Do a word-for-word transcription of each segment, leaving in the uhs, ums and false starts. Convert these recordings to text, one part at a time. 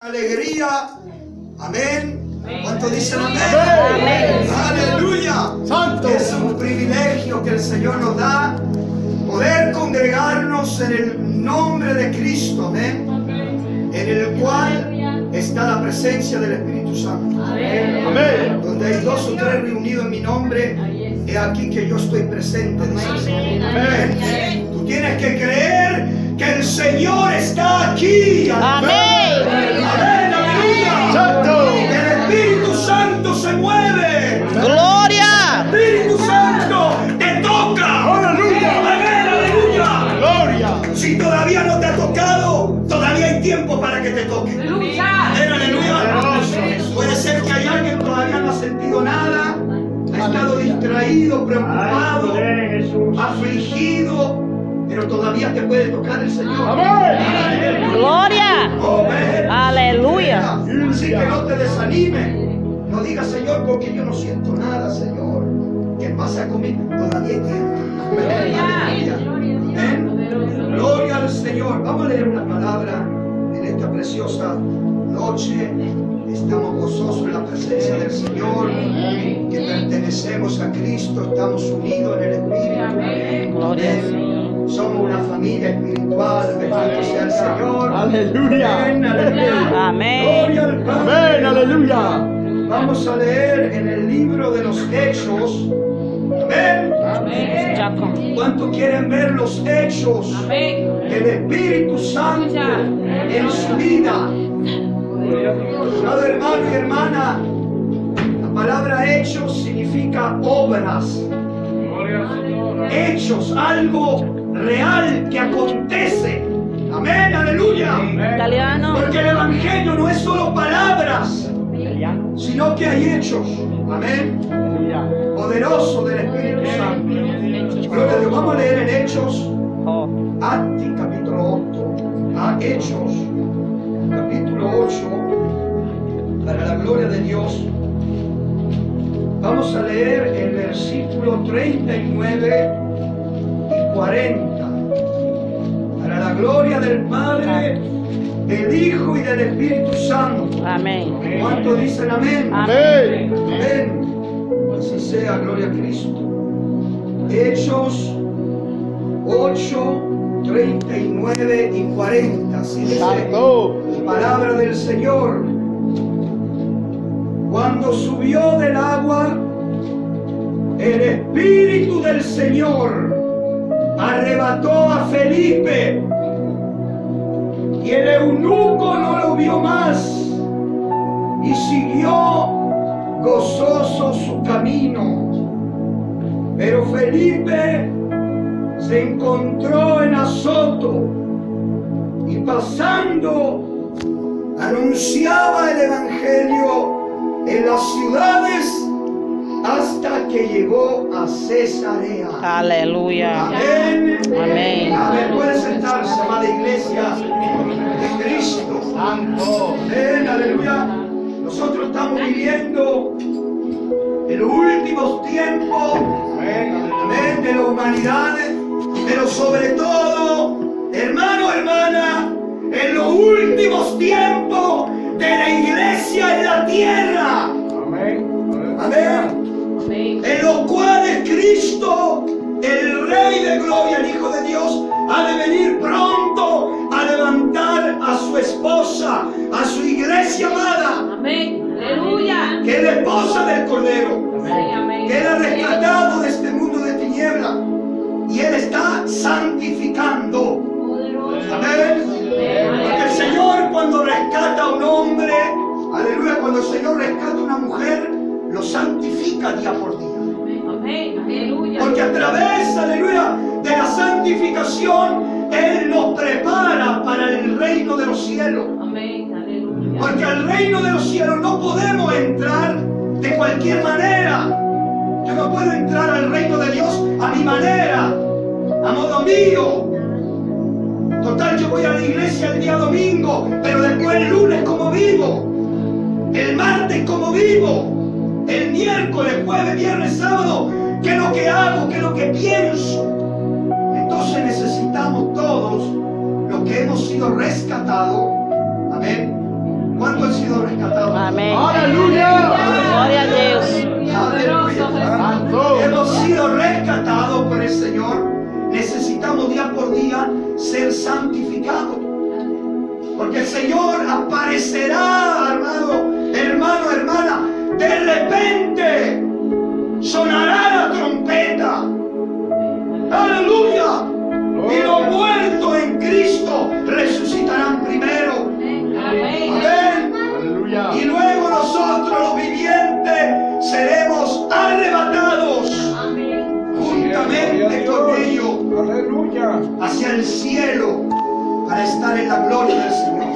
Alegría, amén. ¿Cuántos dicen amén? Amén. Aleluya. Santo. Es un privilegio que el Señor nos da poder congregarnos en el nombre de Cristo, amén, en el cual está la presencia del Espíritu Santo. Amén. Amén. Donde hay dos o tres reunidos en mi nombre, he aquí que yo estoy presente, dice el Señor. Amén. Tú tienes que creer que el Señor está aquí. Amén. Amén, aleluya. Santo. El Espíritu Santo se mueve. ¡Gloria! El Espíritu Santo te toca. Aleluya. Amén, aleluya. Gloria. Si todavía no te ha tocado, todavía hay tiempo para que te toque. Amén, aleluya. Puede ser que hay alguien que todavía no ha sentido nada, ha estado distraído, preocupado, afligido, pero todavía te puede tocar el Señor. Amén. ¡Gloria! Amén. Aleluya. Así que no te desanimes. No digas, Señor, porque yo no siento nada, Señor. ¿Qué pasa conmigo? Todavía hay tiempo. Aleluya. Amén. Gloria al Señor. Vamos a leer una palabra en esta preciosa noche. Estamos gozosos en la presencia del Señor, que pertenecemos a Cristo, estamos unidos en el Espíritu. Gloria al Señor. Somos una familia espiritual, bendito sea el Señor. Aleluya. Amén, aleluya. Amén. Gloria al Padre. Amén. Aleluya. Vamos a leer en el libro de los Hechos. Amén. Jacob. ¿Cuántos quieren ver los hechos del Espíritu Santo en su vida? Amado hermano y hermana, la palabra hechos significa obras. Hechos, algo real que acontece. Amén, aleluya. Italiano. Porque el Evangelio no es solo palabras, sino que hay hechos. Amén. Poderoso del Espíritu Santo. Gloria a Dios. Vamos a leer en Hechos, Oh. Atti capítulo ocho. A Hechos, capítulo ocho. Para la gloria de Dios. Vamos a leer el versículo treinta y nueve y cuarenta. Para la gloria del Padre, del Hijo y del Espíritu Santo. Amén. ¿Cuántos dicen amén? Amén. Amén. Así sea, gloria a Cristo. Hechos ocho, treinta y nueve y cuarenta. Así dice Santo. la palabra del Señor. Cuando subió del agua, el Espíritu del Señor arrebató a Felipe, y el eunuco no lo vio más, y siguió gozoso su camino. Pero Felipe se encontró en Azoto, y pasando anunciaba el Evangelio en las ciudades hasta que llegó a Cesarea. Aleluya. Amén. Amén. Amén. Puede sentarse, amada iglesia de Cristo. Santo. Amén. Aleluya. Nosotros estamos viviendo en los últimos tiempos. Amén. De la humanidad. Pero sobre todo, hermano, hermana, en los últimos tiempos de la iglesia en la tierra. Amén. Amén. En los cuales Cristo, el Rey de Gloria, el Hijo de Dios, ha de venir pronto a levantar a su esposa, a su iglesia amada. Amén. Aleluya. Que es la esposa del Cordero, Amén. que Él ha rescatado de este mundo de tiniebla, y Él está santificando. Amén. Porque el Señor, cuando rescata a un hombre, aleluya, cuando el Señor rescata a una mujer, lo santifica día por día. Amén. Aleluya. Porque a través, aleluya, de la santificación, Él nos prepara para el reino de los cielos. Amén. Aleluya. Porque al reino de los cielos no podemos entrar de cualquier manera. Yo no puedo entrar al reino de Dios a mi manera, a modo mío. Total, yo voy a la iglesia el día domingo, pero después el lunes como vivo, el martes como vivo, el miércoles, jueves, viernes, sábado, ¿qué es lo que hago? ¿Qué es lo que pienso? Entonces necesitamos todos los que hemos sido rescatados, amén, Señor, necesitamos día por día ser santificados. Porque el Señor aparecerá, hermano, hermano, hermana. De repente sonará la trompeta. Aleluya. Y los muertos en Cristo resucitarán primero. Amén. Aleluya. Y luego nosotros los vivientes seremos arrebatados juntamente con ellos Aleluya. hacia el cielo para estar en la gloria del Señor.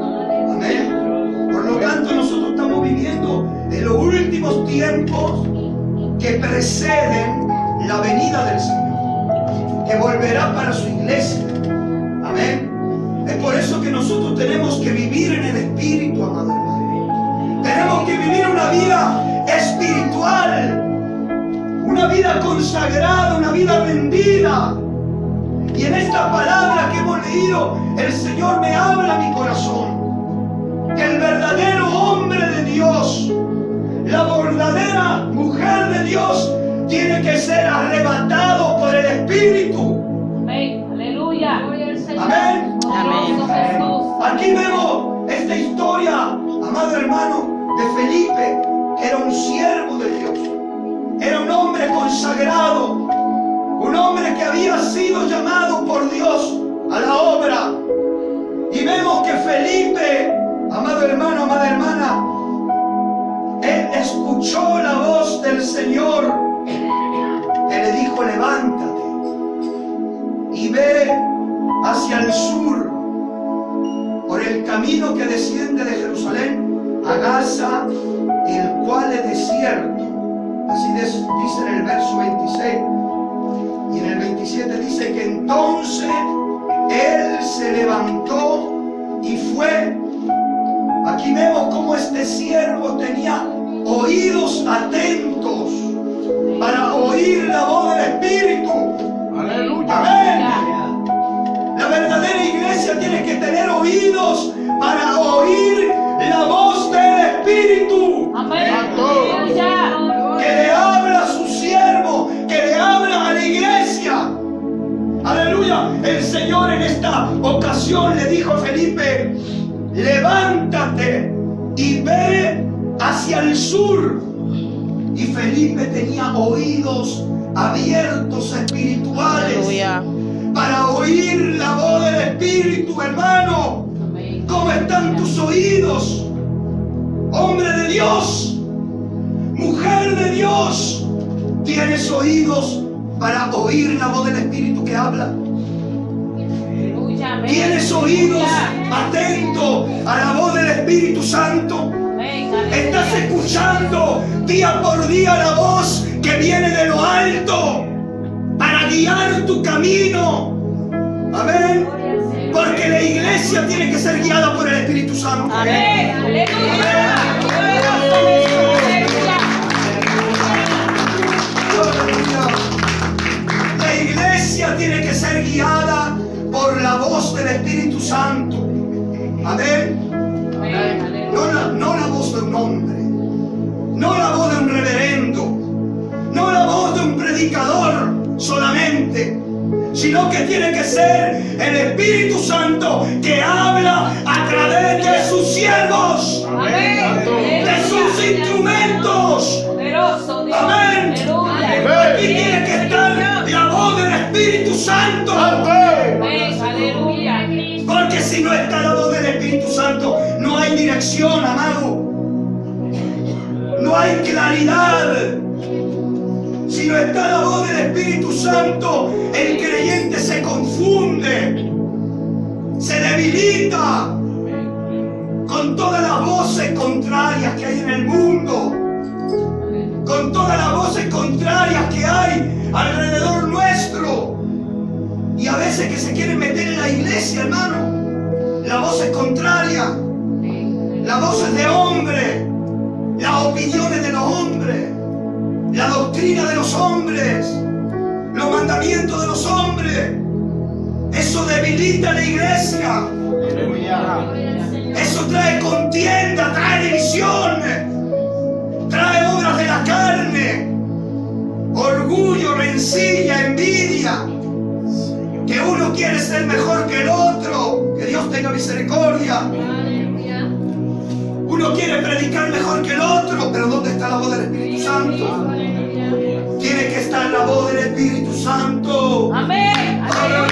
Amén. Por lo tanto, nosotros estamos viviendo en los últimos tiempos que preceden la venida del Señor, que volverá para su iglesia. Amén. Es por eso que nosotros tenemos que vivir en el Espíritu, amado hermano. Tenemos que vivir una vida espiritual, una vida consagrada, una vida rendida. Y en esta palabra que hemos leído, el Señor me habla a mi corazón que el verdadero hombre de Dios, la verdadera mujer de Dios, tiene que ser arrebatado por el Espíritu. Amén. Aleluya. Amén. Amén. Jesús. Aquí vemos esta historia, amado hermano, de Felipe, que era un siervo de Dios. Era un hombre consagrado, un hombre que había sido llamado por Dios a la obra. Y vemos que Felipe, amado hermano, amada hermana, él escuchó la voz del Señor que le dijo: levántate y ve hacia el sur por el camino que desciende de Jerusalén a Gaza, el cual es desierto. Así dice en el verso veintiséis. Y en el veintisiete dice que entonces él se levantó y fue. Aquí vemos cómo este siervo tenía oídos atentos para oír la voz del Espíritu. Aleluya. Amén. La verdadera iglesia tiene que tener oídos para oír la voz del Espíritu. Amén. Aleluya. Que le habla a su siervo, que le habla a la iglesia. Aleluya. El Señor en esta ocasión le dijo a Felipe: levántate y ve hacia el sur. Y Felipe tenía oídos abiertos espirituales. Aleluya. Para oír la voz del Espíritu, hermano. ¿Cómo están tus oídos? Hombre de Dios, mujer de Dios, ¿tienes oídos para oír la voz del Espíritu que habla? ¿Tienes oídos atentos a la voz del Espíritu Santo? ¿Estás escuchando día por día la voz que viene de lo alto para guiar tu camino? Amén. Porque la iglesia tiene que ser guiada por el Espíritu Santo. Amén. Aleluya. La iglesia tiene que ser guiada por la voz del Espíritu Santo. Amén. No la, no la voz de un hombre, no la voz de un reverendo, no la voz de un predicador solamente, sino que tiene que ser el Espíritu Santo que habla a través de sus siervos, de sus instrumentos. Amén. Aquí tiene que estar la voz del Espíritu Santo. Porque si no está la voz del Espíritu Santo, no hay dirección, amado. No hay claridad. Si no está la voz del Espíritu Santo, el creyente se confunde, se debilita con todas las voces contrarias que hay en el mundo, con todas las voces contrarias que hay alrededor nuestro. Y a veces que se quieren meter en la iglesia, hermano, las voces contrarias, las voces de hombre, las opiniones de los hombres, la doctrina de los hombres, los mandamientos de los hombres. Eso debilita la iglesia. Eso trae contienda, trae división, trae obras de la carne, orgullo, rencilla, envidia. que uno quiere ser mejor que el otro. Que Dios tenga misericordia. Uno quiere predicar mejor que el otro, pero ¿dónde está la voz del Espíritu Santo? Tiene que estar la voz del Espíritu Santo. Amén.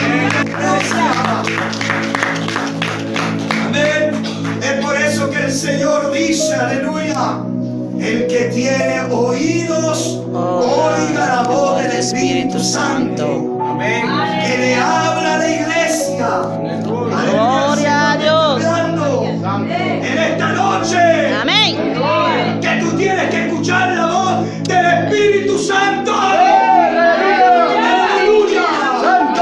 Amén. Es por eso que el Señor dice, aleluya, el que tiene oídos, oiga la voz del Espíritu Santo. Amén. Que le habla a la iglesia. Gloria a Dios. En esta noche. Amén. Que tú tienes que escuchar la voz del Espíritu Santo. Aleluya. Santo.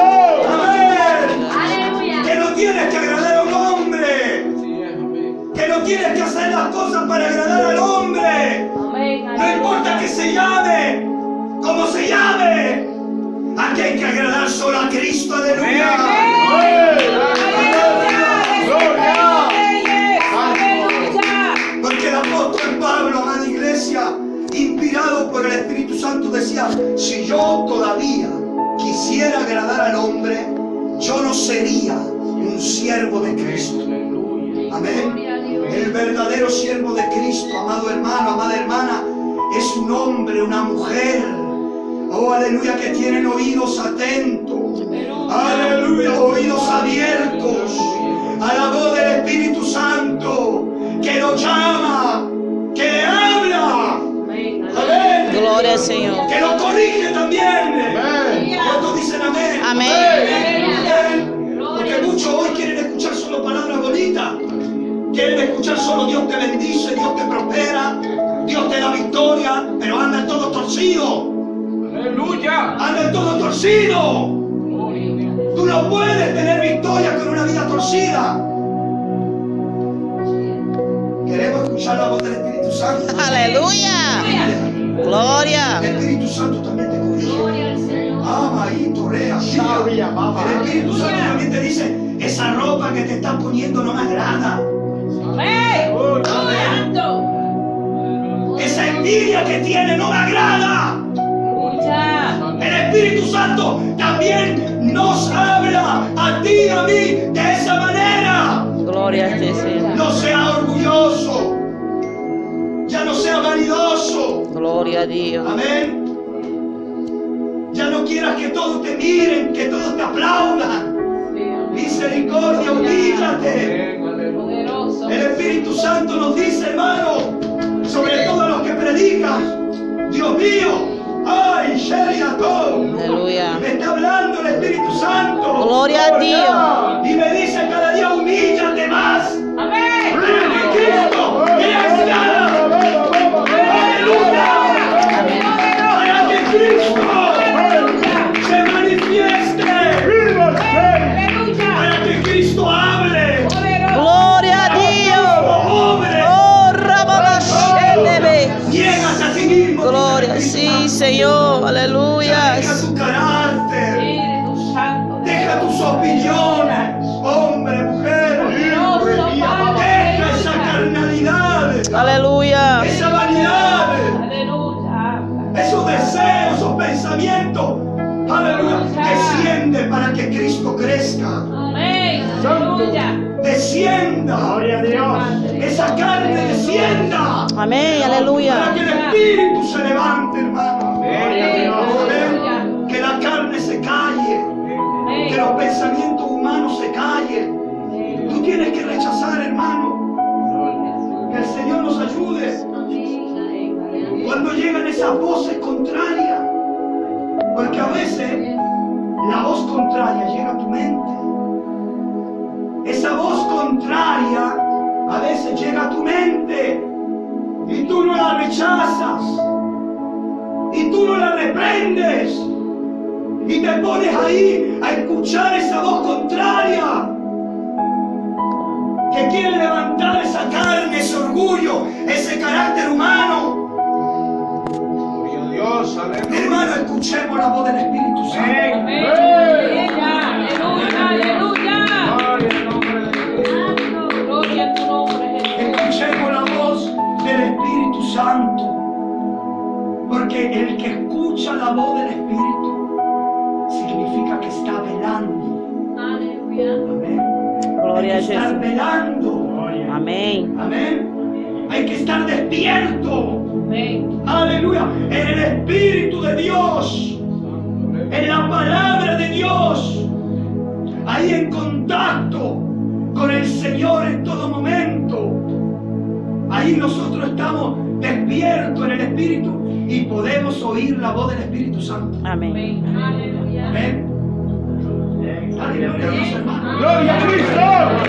Amén. Que no tienes que agradar a un hombre. Que no tienes que hacer las cosas para agradar al hombre. No importa que se llame, como se llame. Aquí hay que agradar solo a Cristo. Aleluya. Porque el apóstol Pablo, amada iglesia, inspirado por el Espíritu Santo, decía: si yo todavía quisiera agradar al hombre, yo no sería un siervo de Cristo. Amén. El verdadero siervo de Cristo, amado hermano, amada hermana, es un hombre, una mujer, oh aleluya, que tienen oídos atentos, aleluya, oídos abiertos a la voz del Espíritu Santo, que lo llama, que le habla. Amén. Gloria al Señor. Que lo corrige también. Amén. ¿Cuántos dicen amén? Amén. Amén. Porque muchos hoy quieren escuchar solo palabras bonitas. Quieren escuchar solo Dios te bendice, Dios te prospera, Dios te da victoria, pero andan todos torcidos. Aleluya. Andan todos torcidos. Tú no puedes tener victoria con una vida torcida. Queremos escuchar la voz del Espíritu Santo. Aleluya. Gloria. El Espíritu Santo también te corrige. Ama y torea. El Espíritu Santo también te dice: esa ropa que te estás poniendo no me agrada. Esa envidia que tiene no me agrada. El Espíritu Santo también nos habla a ti y a mí de esa manera. Gloria a ti, Señor. No sea orgulloso. Ya no sea vanidoso. Gloria a Dios. Amén. Ya no quieras que todos te miren, que todos te aplaudan. Misericordia, humíllate. El Espíritu Santo nos dice, hermano, sobre todo los que predican: Dios mío, ay, Sheriato, Aleluya. me está hablando el Espíritu Santo. Gloria a Dios. Y me dice cada día: humíllate más. Amén. Para que Cristo crezca. Aleluya. Para que Cristo se manifieste. Para que Cristo hable. Gloria a Dios. Hombre, Oh, Rababashedebe. niegas a ti mismo. Gloria, sí, Señor. Aleluya. Deja tu carácter. Deja tus opiniones. Hombre, mujer. Deja esa carnalidad. Aleluya. Esa vanidad. Esos deseos, esos pensamientos. Aleluya. Desciende para que Cristo crezca. Descienda. Gloria a Dios. Esa carne descienda. Amén. Para Aleluya. que el Espíritu se levante, hermano. Gloria Amén. Que la carne se calle. Que los pensamientos humanos se callen. Tú tienes que rechazar, hermano. Que el Señor nos ayude. Cuando llegan esas voces contrarias. Porque a veces la voz contraria llega a tu mente. Esa voz contraria a veces llega a tu mente. Y tú no la rechazas. Y tú no la reprendes. Y te pones ahí a escuchar esa voz contraria. Que quiere levantar esa carne, ese orgullo, ese carácter humano. a Dios. Aleluya. Hermano, escuchemos la voz del Espíritu Santo. Amén. Gloria a tu nombre, Jesús. Escuchemos la voz del Espíritu Santo. Porque el que escucha la voz del Espíritu significa que está velando Gloria hay a que estar Jesús. velando. Amén. Amén. Hay que estar despierto. Amén. Aleluya. En el Espíritu de Dios. En la palabra de Dios. Ahí en contacto con el Señor en todo momento. Ahí nosotros estamos despiertos en el Espíritu y podemos oír la voz del Espíritu Santo. Amén. Amén. Aleluya. Amén. Dale gloria a Dios, hermano. ¡Gloria a Cristo!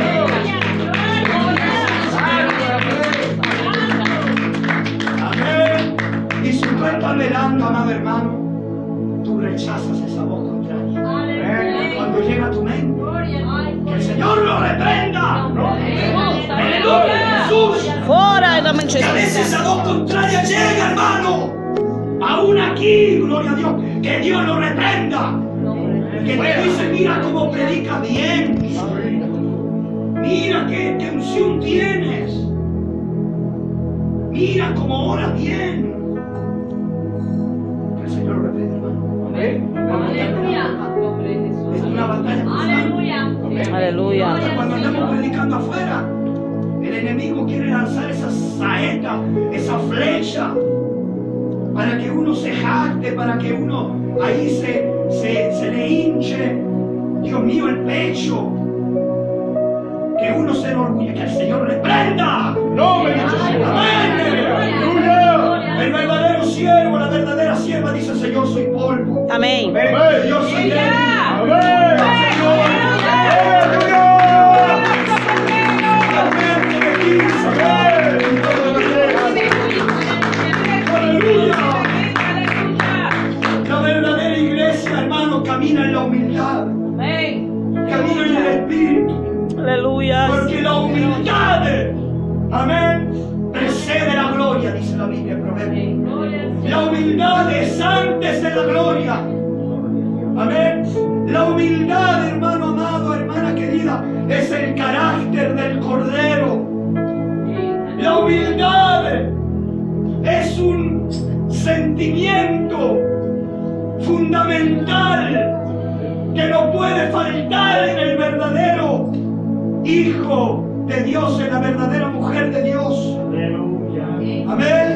Amén. Y si tú estás velando, amado hermano, tú rechazas esa voz contraria. Cuando llega a tu mente, que el Señor lo reprenda. En el nombre de Jesús. Fora em nome de Que a veces Jesus. esa voz contraria llega, hermano. Aún aquí, gloria a Dios, que Dios lo reprenda. Que te dice, mira cómo predicas bien. Mira qué, qué unción tienes. Mira cómo oras bien. Que el Señor lo reprenda, hermano. Es una batalla constante. Aleluya. Hasta cuando andamos predicando afuera, el enemigo quiere lanzar esa saeta, esa flecha, para que uno se jacte, para que uno ahí se, se, se le hinche, Dios mío, el pecho, que uno se enorgulle, que el Señor reprenda. ¡Nombre de Jesús! Amén. ¡Aleluya! El verdadero siervo, la verdadera sierva dice, Señor, soy polvo. Amén. Señor, soy débil. ¡Amén! La verdadera iglesia, hermano, camina en la humildad, camina en el Espíritu, Aleluya. porque la humildad, amén, precede la gloria, dice la Biblia en Proverbios. La humildad es antes de la gloria, amén. La humildad, hermano amado, hermana querida, es el carácter del Cordero. La humildad es un sentimiento fundamental que no puede faltar en el verdadero Hijo de Dios, en la verdadera mujer de Dios. Amén.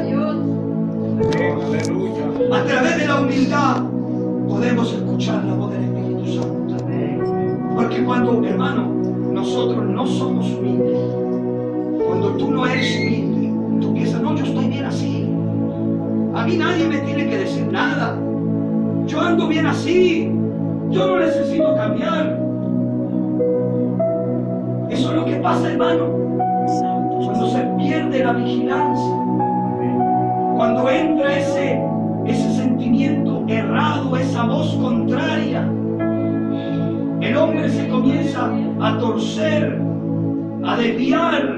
¡Aleluya! A través de la humildad podemos escuchar la voz del Espíritu Santo. Porque cuando, hermano, nosotros no somos humildes, cuando tú no eres humilde, tú piensas, no, yo estoy bien así. A mí nadie me tiene que decir nada. Yo ando bien así. Yo no necesito cambiar. Eso es lo que pasa, hermano, cuando se pierde la vigilancia. Cuando entra ese, ese sentimiento errado, esa voz contraria, el hombre se comienza a torcer, a desviar,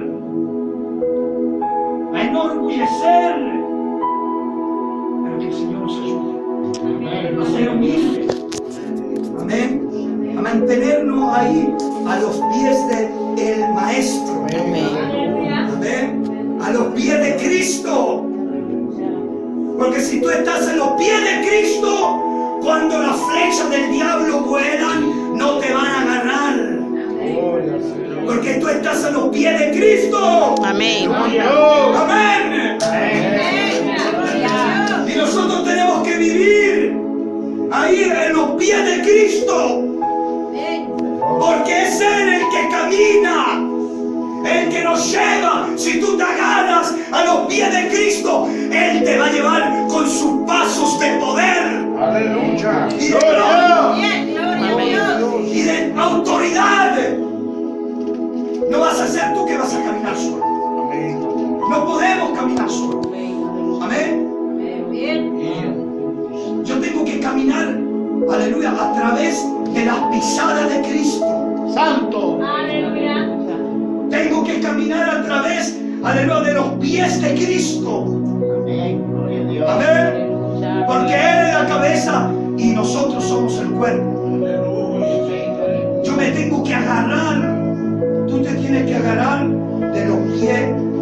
a enorgullecer. Pero que el Señor nos ayude a ser humildes. Amén. A mantenernos ahí a los pies del Maestro. Amén. A los pies de Cristo. Porque si tú estás en los pies de Cristo, cuando las flechas del diablo vuelan, no te van a agarrar. Porque tú estás en los pies de Cristo. Amén. Amén. Y nosotros tenemos que vivir ahí en los pies de Cristo. Porque es Él el que camina, el que nos lleva. Si tú te agarras a los pies de Cristo, Él te va a llevar con sus pasos de poder. ¡Aleluya! Y de gloria. Y de autoridad. No vas a ser tú que vas a caminar solo. No podemos caminar solo. Amén. Yo tengo que caminar, aleluya, a través de las pisadas de Cristo. ¡Santo! Tengo que caminar a través, aleluya, de los pies de Cristo. Amén. Porque Él es la cabeza y nosotros somos el cuerpo. Yo me tengo que agarrar. Tú te tienes que agarrar de los pies